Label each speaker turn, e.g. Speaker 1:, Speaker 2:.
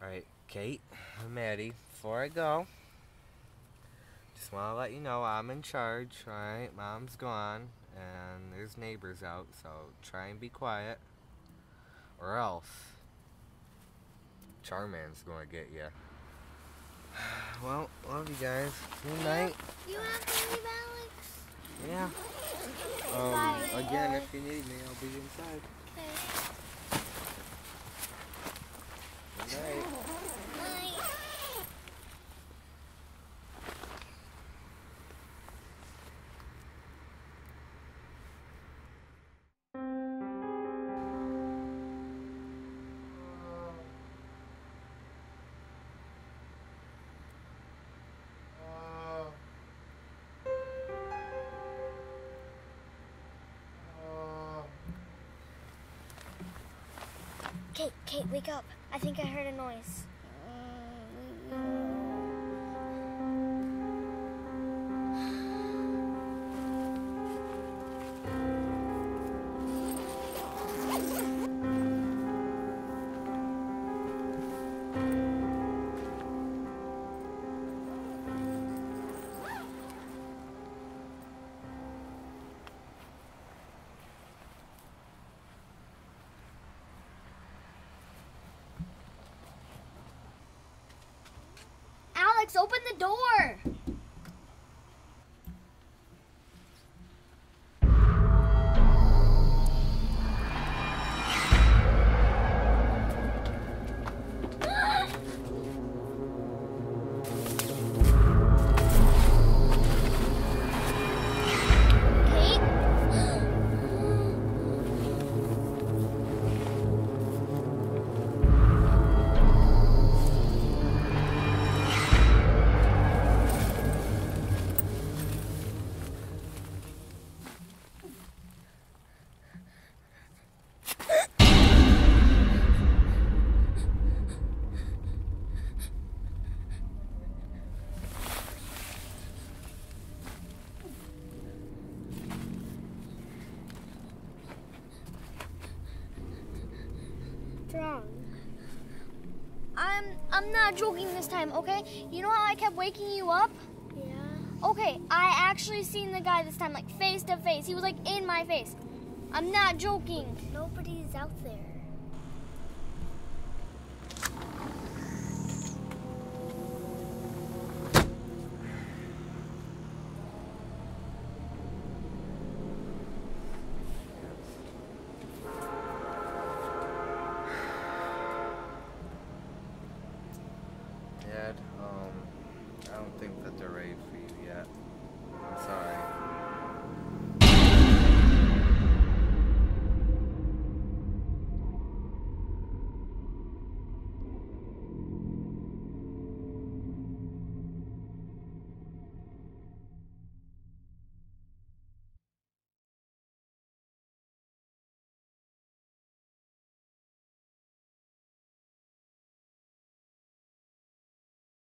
Speaker 1: Alright, Kate and Maddie, before I go, just want to let you know I'm in charge, alright? Mom's gone, and there's neighbors out, so try and be quiet, or else Charman's gonna get you. Well, love you guys. Good night.
Speaker 2: You have to leave, Alex?
Speaker 1: Yeah. Again, if you need me, I'll be inside.
Speaker 2: Okay.
Speaker 1: Good night.
Speaker 2: Kate, wake up. I think I heard a noise. Alex, open the door! Wrong. I'm not joking this time, okay? You know how I kept waking you up? Yeah. Okay, I actually seen the guy this time, like face to face. He was like in my face. I'm not joking. Nobody's out there.